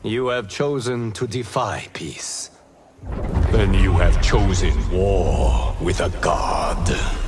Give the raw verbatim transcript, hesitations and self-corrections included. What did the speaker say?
You have chosen to defy peace. Then you have chosen war with a god.